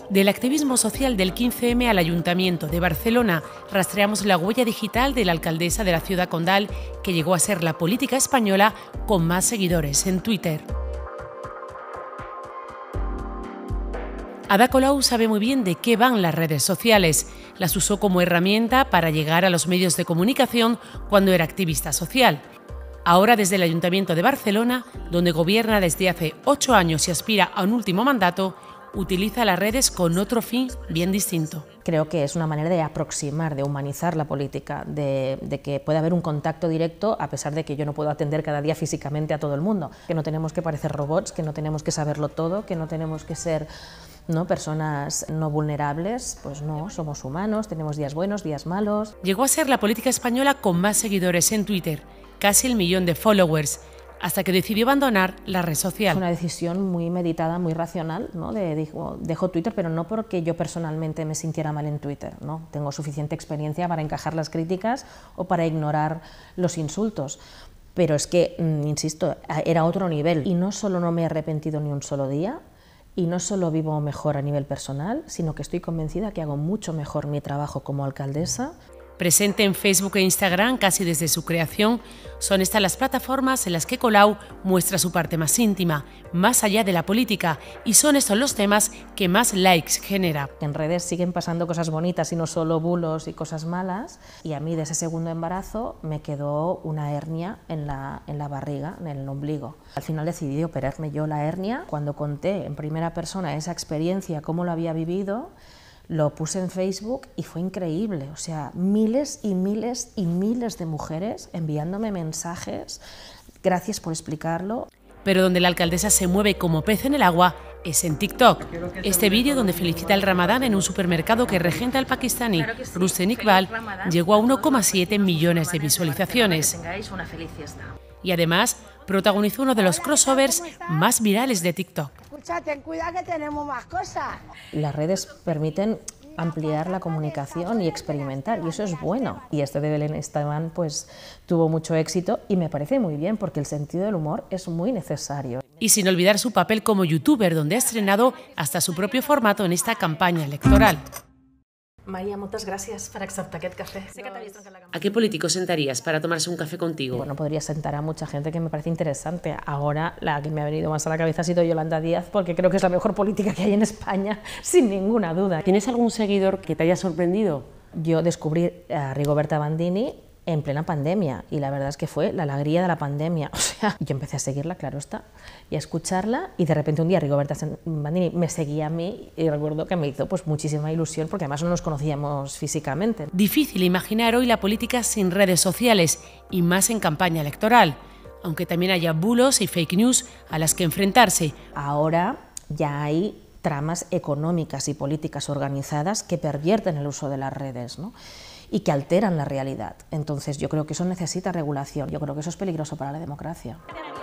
Del activismo social del 15M al Ayuntamiento de Barcelona, rastreamos la huella digital de la alcaldesa de la ciudad condal, que llegó a ser la política española con más seguidores en Twitter. Ada Colau sabe muy bien de qué van las redes sociales. Las usó como herramienta para llegar a los medios de comunicación cuando era activista social. Ahora, desde el Ayuntamiento de Barcelona, donde gobierna desde hace 8 años y aspira a un último mandato, utiliza las redes con otro fin bien distinto. Creo que es una manera de aproximar, de humanizar la política, de que pueda haber un contacto directo, a pesar de que yo no puedo atender cada día físicamente a todo el mundo. Que no tenemos que parecer robots, que no tenemos que saberlo todo, que no tenemos que ser personas no vulnerables. Pues no, somos humanos, tenemos días buenos, días malos. Llegó a ser la política española con más seguidores en Twitter, casi 1 millón de followers, hasta que decidió abandonar la red social. Fue una decisión muy meditada, muy racional, ¿no? Dejo Twitter, pero no porque yo personalmente me sintiera mal en Twitter, ¿no? Tengo suficiente experiencia para encajar las críticas o para ignorar los insultos. Pero es que, insisto, era otro nivel. Y no solo no me he arrepentido ni un solo día, y no solo vivo mejor a nivel personal, sino que estoy convencida que hago mucho mejor mi trabajo como alcaldesa. Presente en Facebook e Instagram casi desde su creación, son estas las plataformas en las que Colau muestra su parte más íntima, más allá de la política, y son estos los temas que más likes genera. En redes siguen pasando cosas bonitas y no solo bulos y cosas malas, y a mí de ese segundo embarazo me quedó una hernia en la barriga, en el ombligo. Al final decidí operarme yo la hernia. Cuando conté en primera persona esa experiencia, cómo lo había vivido, lo puse en Facebook y fue increíble, o sea, miles y miles y miles de mujeres enviándome mensajes, gracias por explicarlo. Pero donde la alcaldesa se mueve como pez en el agua es en TikTok. Este vídeo, donde felicita el Ramadán en un supermercado que regenta el pakistaní Rustem Iqbal, llegó a 1,7 millones de visualizaciones. Y además protagonizó uno de los crossovers más virales de TikTok. Ten cuidado que tenemos más cosas. Las redes permiten ampliar la comunicación y experimentar, y eso es bueno. Y este de Belén Esteban pues tuvo mucho éxito y me parece muy bien, porque el sentido del humor es muy necesario. Y sin olvidar su papel como youtuber, donde ha estrenado hasta su propio formato en esta campaña electoral. Maria, moltes gràcies per acceptar aquest cafè. Sé que t'havies trencat la cama. ¿A qué político sentarías para tomarse un café contigo? Bueno, podría sentar a mucha gente que me parece interesante. Ahora la que me ha venido más a la cabeza ha sido Yolanda Díaz, porque creo que es la mejor política que hay en España, sin ninguna duda. ¿Tienes algún seguidor que te haya sorprendido? Yo descubrí a Rigoberta Bandini en plena pandemia, y la verdad es que fue la alegría de la pandemia. O sea, yo empecé a seguirla, claro está, y a escucharla, y de repente un día Rigoberta Bandini me seguía a mí, y recuerdo que me hizo pues muchísima ilusión, porque además no nos conocíamos físicamente. Difícil imaginar hoy la política sin redes sociales, y más en campaña electoral, aunque también haya bulos y fake news a las que enfrentarse. Ahora ya hay tramas económicas y políticas organizadas que pervierten el uso de las redes, ¿no? Y que alteran la realidad. Entonces yo creo que eso necesita regulación, yo creo que eso es peligroso para la democracia.